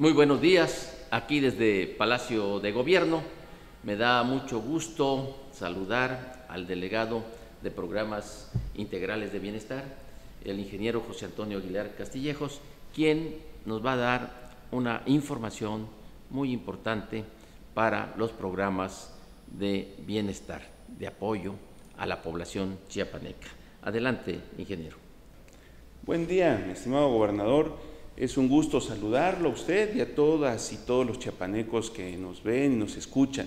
Muy buenos días, aquí desde Palacio de Gobierno. Me da mucho gusto saludar al delegado de Programas Integrales de Bienestar, el ingeniero José Antonio Aguilar Castillejos, quien nos va a dar una información muy importante para los programas de bienestar, de apoyo a la población chiapaneca. Adelante, ingeniero. Buen día, mi estimado gobernador. Es un gusto saludarlo a usted y a todas y todos los chiapanecos que nos ven y nos escuchan.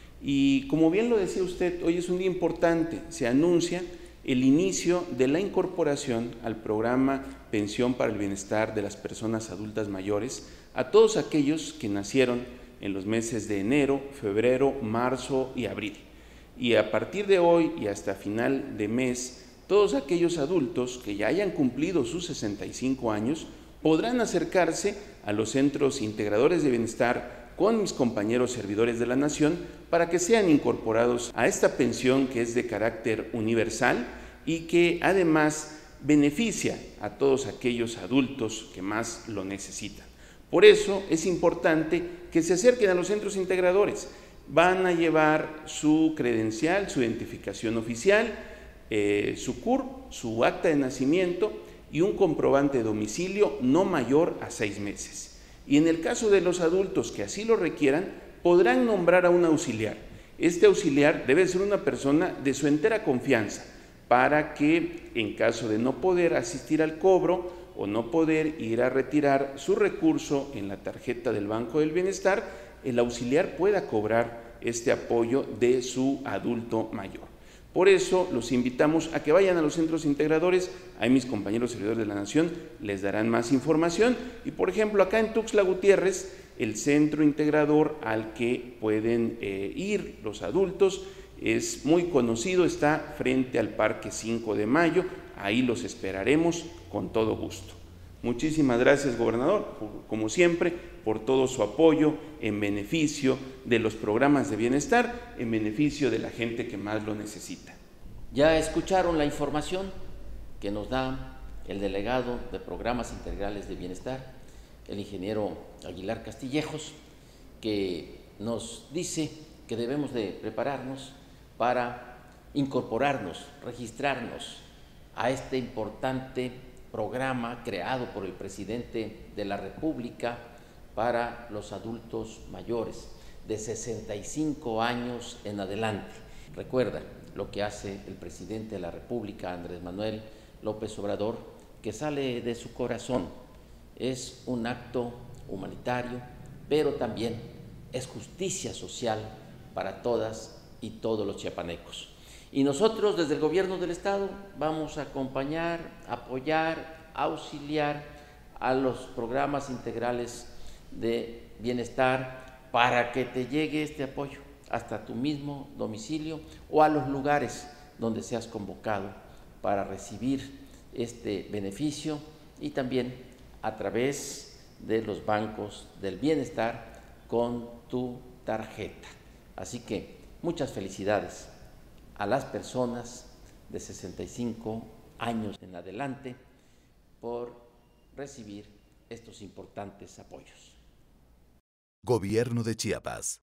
Y como bien lo decía usted, hoy es un día importante. Se anuncia el inicio de la incorporación al programa Pensión para el Bienestar de las Personas Adultas Mayores a todos aquellos que nacieron en los meses de enero, febrero, marzo y abril. Y a partir de hoy y hasta final de mes, todos aquellos adultos que ya hayan cumplido sus 65 años podrán acercarse a los centros integradores de bienestar con mis compañeros servidores de la nación para que sean incorporados a esta pensión que es de carácter universal y que además beneficia a todos aquellos adultos que más lo necesitan. Por eso es importante que se acerquen a los centros integradores. Van a llevar su credencial, su identificación oficial, su CURP, su acta de nacimiento y un comprobante de domicilio no mayor a 6 meses. Y en el caso de los adultos que así lo requieran, podrán nombrar a un auxiliar. Este auxiliar debe ser una persona de su entera confianza para que, en caso de no poder asistir al cobro o no poder ir a retirar su recurso en la tarjeta del Banco del Bienestar, el auxiliar pueda cobrar este apoyo de su adulto mayor. Por eso los invitamos a que vayan a los centros integradores. Ahí mis compañeros servidores de la Nación les darán más información. Y por ejemplo, acá en Tuxtla Gutiérrez, el centro integrador al que pueden ir los adultos es muy conocido, está frente al Parque 5 de Mayo. Ahí los esperaremos con todo gusto. Muchísimas gracias, gobernador, como siempre, por todo su apoyo en beneficio de los programas de bienestar, en beneficio de la gente que más lo necesita. Ya escucharon la información que nos da el delegado de Programas Integrales de Bienestar, el ingeniero Aguilar Castillejos, que nos dice que debemos de prepararnos para incorporarnos, registrarnos a este importante programa creado por el presidente de la República para los adultos mayores de 65 años en adelante. Recuerda lo que hace el presidente de la República, Andrés Manuel López Obrador, que sale de su corazón. Es un acto humanitario, pero también es justicia social para todas y todos los chiapanecos. Y nosotros desde el gobierno del estado vamos a acompañar, apoyar, auxiliar a los programas integrales de bienestar para que te llegue este apoyo hasta tu mismo domicilio o a los lugares donde seas convocado para recibir este beneficio y también a través de los bancos del bienestar con tu tarjeta. Así que muchas felicidades a las personas de 65 años en adelante por recibir estos importantes apoyos. Gobierno de Chiapas.